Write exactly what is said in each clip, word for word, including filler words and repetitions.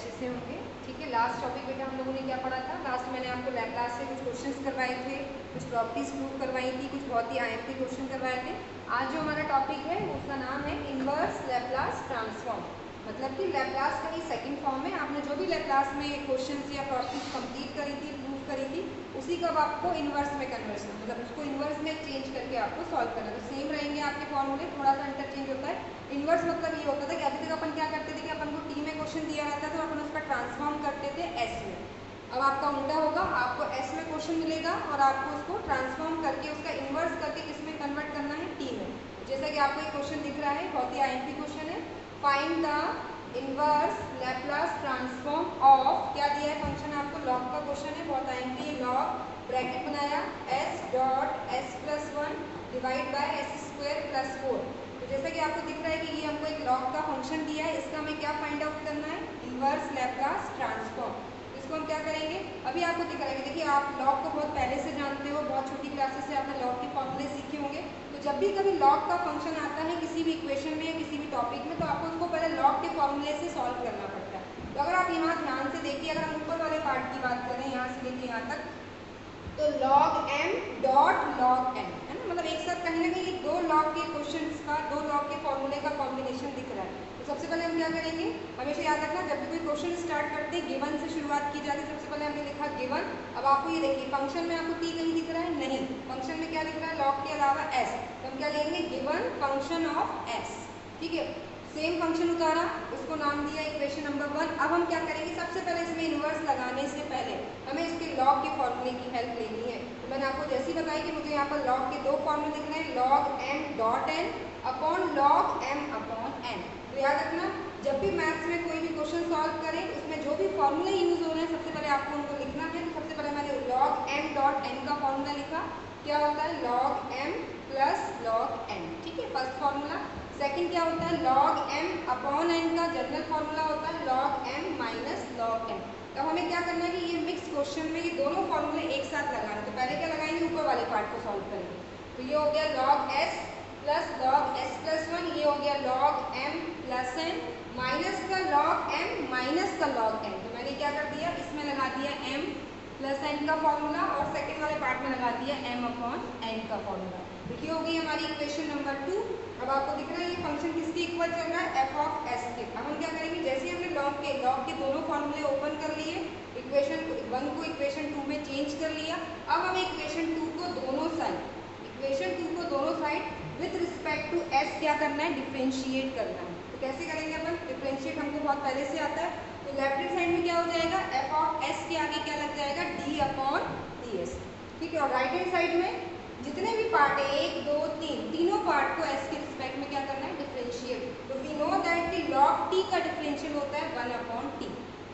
अच्छे से होंगे। ठीक है, लास्ट टॉपिक बेटा हम लोगों ने क्या पढ़ा था? लास्ट मैंने आपको लैपलास से कुछ क्वेश्चंस करवाए थे, कुछ प्रॉपर्टीज प्रूव करवाई थी, कुछ बहुत ही आईएमपी क्वेश्चन करवाए थे। आज जो हमारा टॉपिक है उसका नाम है इनवर्स लैपलास ट्रांसफॉर्म, मतलब कि लैपलास का ही सेकंड फॉर्म है। आपने जो भी लैपलास में क्वेश्चंस या प्रॉपर्टीज कंप्लीट करी थी, प्रूव करी थी, उसी का आपको इनवर्स में कन्वर्शन, मतलब उसको इनवर्स में चेंज करके आपको सॉल्व करना। तो सेम रहेंगे आपके फॉर्मूले, थोड़ा सा इंटरचेंज होता है। इनवर्स मतलब ये होता था कि अभी तक अपन क्या करते थे कि अपन को टी में क्वेश्चन दिया रहता था तो अपन उसका ट्रांसफॉर्म करते थे एस में। अब आपका उल्टा होगा, आपको एस में क्वेश्चन मिलेगा और आपको उसको ट्रांसफॉर्म करके उसका इनवर्स करके किस में कन्वर्ट करना है? टी में। जैसा कि आपको एक क्वेश्चन दिख रहा है, बहुत ही आईएमपी क्वेश्चन है, find the inverse Laplace transform of, क्या दिया है फंक्शन आपको? लॉग का क्वेश्चन है, बहुत आईएमपी है। लॉग ब्रैकेट बनाया s dot s plus one divide by s square plus four. तो जैसा कि आपको दिख रहा है कि ये हमको एक लॉग का फंक्शन दिया है, इसका हमें क्या फाइंड आउट करना है? Inverse Laplace transform. इसको हम क्या करेंगे? अभी आपको दिख रहा है कि देखिए आप लॉग को बहुत पहले से जानते हो, बहुत छोटी क्लासेस से आपने लॉग के फॉर्मूले सीखे होंगे। तो जब भी कभी लॉग का फंक्शन आता है किसी भी इक्वेशन में या किसी भी टॉपिक में, तो आपको उसको पहले लॉग के फॉर्मूले से सॉल्व करना पड़ता है। तो अगर आप यहाँ ध्यान से देखिए, अगर हम ऊपर वाले पार्ट की बात करें यहाँ से लेके यहाँ तक, तो log m dot log n है ना, मतलब एक साथ कहीं ना कहीं दो log के क्वेश्चंस का, दो log के फॉर्मूले का कॉम्बिनेशन दिख रहा है। तो सबसे पहले हम क्या करेंगे? हमेशा याद रखना, जब भी कोई क्वेश्चन स्टार्ट करते हैं गिवन से शुरुआत की जाती है। सबसे पहले हमने लिखा गिवन। अब आपको ये देखिए फंक्शन में आपको t कहीं दिख रहा है? नहीं, फंक्शन में क्या दिख रहा है? log के अलावा s। तो हम क्या लेंगे? Given function of s। ठीक है, सेम फंक्शन उतारा, उसको नाम दिया इक्वेशन नंबर वन। अब हम क्या करेंगे? सबसे पहले इसमें इनवर्स लगाने से पहले हमें इसके लॉग के फॉर्मूले की हेल्प लेनी है। तो मैंने आपको जैसे ही बताया कि मुझे यहाँ पर लॉग के दो फॉर्मूले लिखने हैं, log m dot n upon log m upon n. तो याद रखना, जब भी मैथ्स में कोई भी क्वेश्चन सॉल्व करें उसमें जो भी फॉर्मूले यूज हो रहे हैं सबसे पहले आपको उनको लिखना है। तो सबसे पहले मैंने लॉग एम डॉट एन का फॉर्मूला लिखा, क्या होता है? Log m plus log n. ठीक है, फर्स्ट फॉर्मूला। सेकंड क्या होता है? log m अपॉन n का जनरल फॉर्मूला होता है log m minus log n। तो हमें क्या करना है कि ये मिक्स क्वेश्चन में ये दोनों फॉर्मूले एक साथ लगाना। तो पहले क्या लगाएंगे? ऊपर वाले पार्ट को सॉल्व करेंगे। तो ये हो गया log s plus log s plus one, ये हो गया log m plus n minus का log m माइनस का log n। तो मैंने क्या कर दिया? इसमें लगा दिया m प्लस n का फॉर्मूला और सेकेंड वाले पार्ट में लगा दिया m अपॉन n का फॉर्मूला। देखिए हो गई हमारी इक्वेशन नंबर टू। अब आपको दिख रहा है ये फंक्शन किसके इक्वल चल रहा है? एफ ऑफ एस के। अब हम क्या करेंगे? जैसे ही हमने लॉग के लॉग के दोनों फॉर्मूले ओपन कर लिए, इक्वेशन वन को इक्वेशन टू में चेंज कर लिया। अब हमें इक्वेशन टू को दोनों साइड इक्वेशन टू को दोनों side with respect to s क्या करना है? डिफ्रेंशिएट करना है। तो कैसे करेंगे अपन? डिफ्रेंशिएट हमको बहुत पहले से आता है। तो लेफ्ट हैंड साइड में क्या हो जाएगा? एफ ऑफ एस के आगे क्या लग जाएगा? D upon d s. ठीक है, और राइट हैंड साइड में जितने भी पार्ट है, एक दो तीन, तीनों पार्ट को एस के रिस्पेक्ट में क्या करना है? डिफरेंशिएट। तो वी नो दैट कि log t का डिफरेंशियल होता है वन अपॉन टी।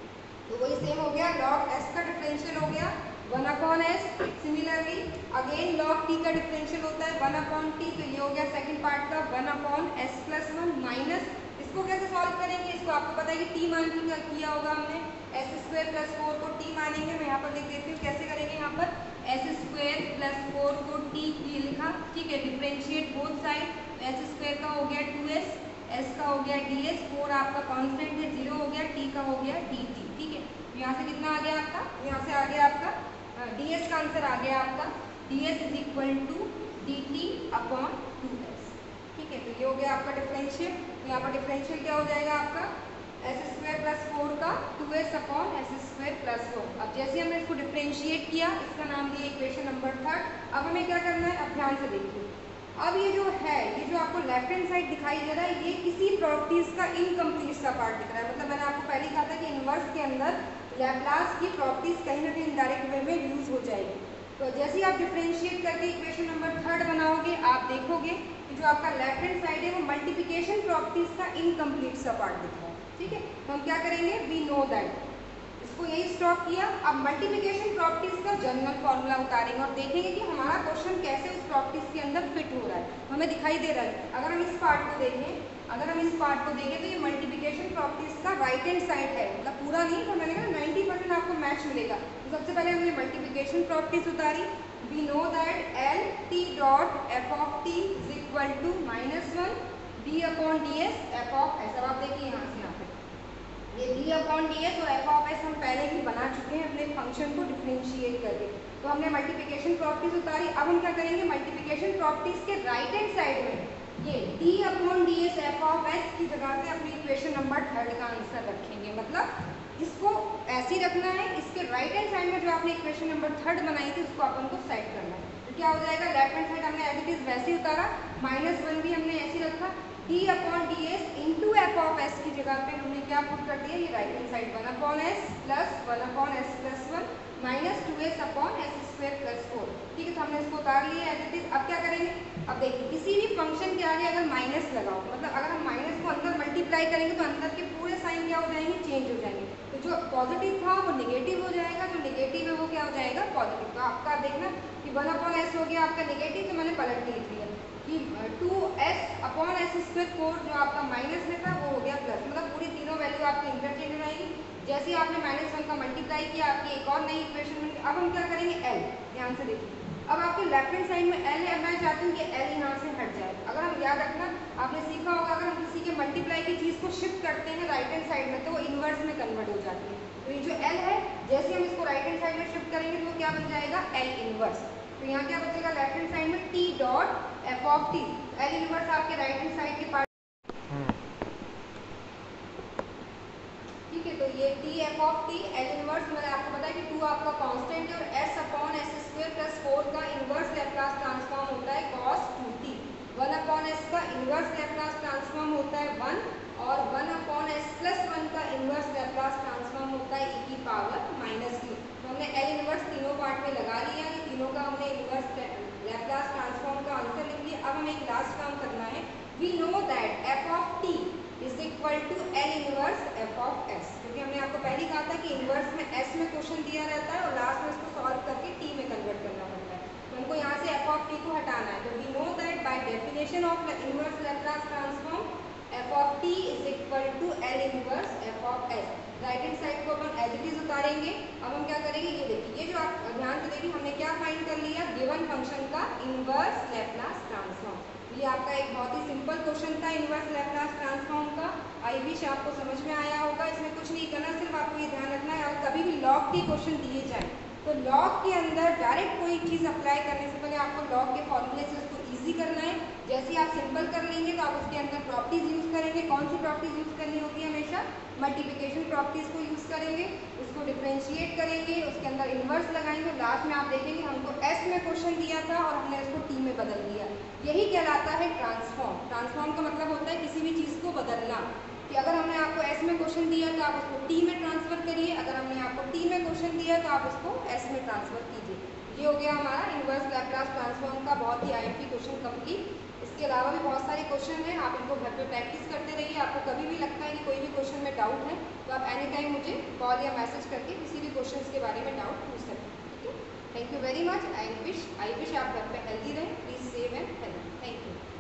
तो वही सेम हो गया, log s का डिफरेंशियल हो गया one upon s. Similarly again log t का डिफरेंशियल होता है वन अपॉन टी। तो ये हो गया सेकंड पार्ट का one upon S plus one minus. इसको कैसे सॉल्व करेंगे? इसको आपको पता है कि t मान के किया होगा हमने, एस स्क्वायर प्लस फोर को t मानेंगे। मैं यहाँ पर लिख देती हूँ कैसे करेंगे। यहाँ पर एस स्क्वायर प्लस फोर को टी लिखा, ठीक है, differentiate both side. S square का हो गया टू एस, एस का हो गया डी एस, फोर आपका कांस्टेंट है जीरो हो गया, टी का हो गया डी टी। ठीक है, यहाँ से कितना आ गया आपका? यहाँ से आ गया आपका डी एस का आंसर आ गया आपका d s is equal to d t upon two s. ठीक है, तो ये हो गया आपका डिफरेंशियल। तो यहाँ पर डिफरेंशियल क्या हो जाएगा आपका? एस स्क्वायर प्लस फोर का two s upon S square plus four. अब जैसे हमने इसको डिफरेंशिएट किया, इसका नाम दिया इक्वेशन नंबर थर्ड। अब हमें क्या करना है? अब ध्यान से देखिए, अब ये जो है, ये जो आपको लेफ्ट हैंड साइड दिखाई दे रहा है, ये किसी प्रॉपर्टीज का इनकम्प्लीट सा पार्ट दिख रहा है। मतलब मैंने आपको पहले कहा था कि इनवर्स के अंदर लैपलास की प्रॉपर्टीज कहीं ना कहीं इनडायरेक्ट वे में यूज हो जाएगी। तो जैसे ही आप डिफरेंशिएट करके इक्वेशन नंबर थर्ड बनाओगे, आप देखोगे कि जो आपका लेफ्ट हैंड साइड है वो मल्टीप्लिकेशन प्रॉपर्टीज का इनकम्प्लीट सा पार्ट दिख रहा है। ठीक है, तो हम क्या करेंगे? वी नो दैट, इसको यही स्टॉप किया। अब मल्टीप्लिकेशन प्रॉपर्टीज का जनरल फॉर्मूला उतारेंगे और देखेंगे कि हमारा क्वेश्चन कैसे उस प्रॉपर्टीज के अंदर फिट हो रहा है। हमें दिखाई दे रहा है, अगर हम इस पार्ट को देखें अगर हम इस पार्ट को देखें तो ये मल्टीप्लिकेशन प्रॉपर्टीज का राइट हैंड साइड है, मतलब पूरा नहीं, तो मैंने कहा नाइन्टी परसेंट आपको मैच मिलेगा। तो सबसे पहले हमने मल्टीप्लिकेशन प्रॉपर्टीज उतारी। We know that l t dot F of T is equal to minus one d upon d s f of s. अब आप देखिए यहाँ से यहाँ पे ये डी अपॉन डी एस और एफ ऑफ एस हम पहले ही बना चुके हैं अपने फंक्शन को डिफरेंशिएट करके। तो हमने मल्टीप्लिकेशन प्रॉपर्टीज उतारी। अब हम क्या करेंगे, मल्टीप्लिकेशन प्रॉपर्टीज के राइट हैंड साइड में ये d upon d s f of s की जगह पे अपनी इक्वेशन नंबर थर्ड का आंसर रखेंगे। मतलब इसको ऐसे ही रखना है, इसके राइट हैंड साइड में जो आपने इक्वेशन नंबर थर्ड बनाई थी उसको अपन को सेट करना है। तो क्या हो जाएगा, लेफ्ट हैंड साइड हमने एज इट इज वैसे ही उतारा, माइनस वन भी हमने ऐसे ही रखा, d upon d s into f of s की जगह पे हमने क्या पुट कर दिया, ये right hand side one upon S plus one upon S plus one minus two s upon S square plus four. ठीक है, तो हमने इसको उतार लिया एज इट इज। अब क्या करेंगे, अब देखिए किसी भी फंक्शन के आगे अगर माइनस लगाओ, मतलब अगर हम माइनस को अंदर मल्टीप्लाई करेंगे तो अंदर के पूरे साइन क्या हो जाएंगे, चेंज हो जाएंगे। तो जो पॉजिटिव था वो निगेटिव हो जाएगा, जो निगेटिव है वो क्या हो जाएगा, पॉजिटिव। तो आपका देखना कि वन अपॉन एस हो गया आपका निगेटिव, तो मैंने पलट लिख दिया कि two s upon S square four जो आपका माइनस में था वो हो गया प्लस। मतलब पूरी तीनों वैल्यू आपकी इंटरचेंज हो जाएगी। जैसे ही आपने माइनस वन का मल्टीप्लाई किया आपकी एक और नई इक्वेशन बन गई। अब हम क्या करेंगे, एल, ध्यान से देखिए, अब आपके लेफ्ट हैंड साइड में एल है, मैं चाहती हूँ कि एल यहाँ से हट जाए। अगर हम याद रखना, आपने सीखा होगा अगर हम किसी के मल्टीप्लाई की चीज़ को शिफ्ट करते हैं राइट हैंड साइड में तो वो इन्वर्स में कन्वर्ट हो जाती है। तो ये जो एल है जैसे हम इसको राइट हैंड साइड में शिफ्ट करेंगे तो वो क्या बन जाएगा, एल इन्वर्स। तो यहाँ क्या बचेगा, लेफ्ट हैंड साइड में T dot F of T, L inverse आपके राइट हैंड साइड के पार्ट। ठीक है, तो ये T F of T L inverse, मैंने आपको बताया कि टू आपका कांस्टेंट है और S upon S square plus four का इन्वर्स लैप्लास ट्रांसफॉर्म होता है cos two T. One upon S का इन्वर्स लैप्लास ट्रांसफॉर्म होता है वन, और one upon S plus one का इन्वर्स लैप्लास ट्रांसफॉर्म होता है ई की पावर माइनस टी। तो हमने एल इन्वर्स तीनों पार्ट में लगा लिया, ये तीनों का हमने इन्वर्स लैप्लास ट्रांसफॉर्म का आंसर लिख लिया। अब हमें एक लास्ट काम करना है, we know that F of T is equal to L inverse F of S, क्योंकि हमने आपको पहले ही कहा था कि इनवर्स में एस में क्वेश्चन दिया रहता है और लास्ट में इसको सॉल्व करके टी में कन्वर्ट करना पड़ता है। तो हमको यहाँ से एफ ऑफ टी को हटाना है। तो we know that by definition of inverse Laplace transform F of T is equal to L inverse F of S. Right hand side को अपन एज इट इज उतारेंगे। अब हम क्या करेंगे, ये देखिए, ये जो आप ध्यान से देखिए हमने क्या फाइंड कर लिया, गिवन फंक्शन का इनवर्स लैप्लास ट्रांसफॉर्म। ये आपका एक बहुत ही सिंपल क्वेश्चन था इनवर्स लैप्लास ट्रांसफॉर्म का। आई विश आपको समझ में आया होगा। इसमें कुछ नहीं करना, सिर्फ आपको ये ध्यान रखना है और कभी भी लॉग के क्वेश्चन दिए जाए तो लॉग के अंदर डायरेक्ट कोई चीज़ अप्लाई करने से पहले आपको लॉग के फॉर्मूले से उसको ईजी करना है। जैसे आप सिंपल कर लेंगे तो आप उसके अंदर प्रॉपर्टीज यूज़ करेंगे। कौन सी प्रॉपर्टीज यूज़ करनी होती है, हमेशा मल्टीप्लिकेशन प्रॉपर्टीज को यूज़ करेंगे, उसको डिफ्रेंशिएट करेंगे, उसके अंदर इन्वर्स लगाएंगे। लास्ट में आप देखेंगे हमको एस में क्वेश्चन दिया था और हमने उसको टी में बदल दिया। यही कहलाता है ट्रांसफॉर्म। ट्रांसफॉर्म का मतलब होता है किसी भी चीज़ को बदलना, कि अगर हमने आपको एस में क्वेश्चन दिया तो आप उसको टी में ट्रांसफर करिए, अगर हमने आपको टी में क्वेश्चन दिया तो आप उसको एस में ट्रांसफर कीजिए। ये हो गया हमारा इनवर्स लैप्लास ट्रांसफॉर्म का बहुत ही आईएमपी क्वेश्चन कंप्लीट। इसके अलावा भी बहुत सारे क्वेश्चन हैं, आप इनको घर पे प्रैक्टिस करते रहिए। आपको कभी भी लगता है कि कोई भी क्वेश्चन में डाउट है तो आप एनी टाइम मुझे कॉल या मैसेज करके किसी भी क्वेश्चन के बारे में डाउट पूछ सकते हैं। ठीक है, thank you very much. I wish I wish आप घर पे हेल्दी रहें। Please save and healthy. Thank you.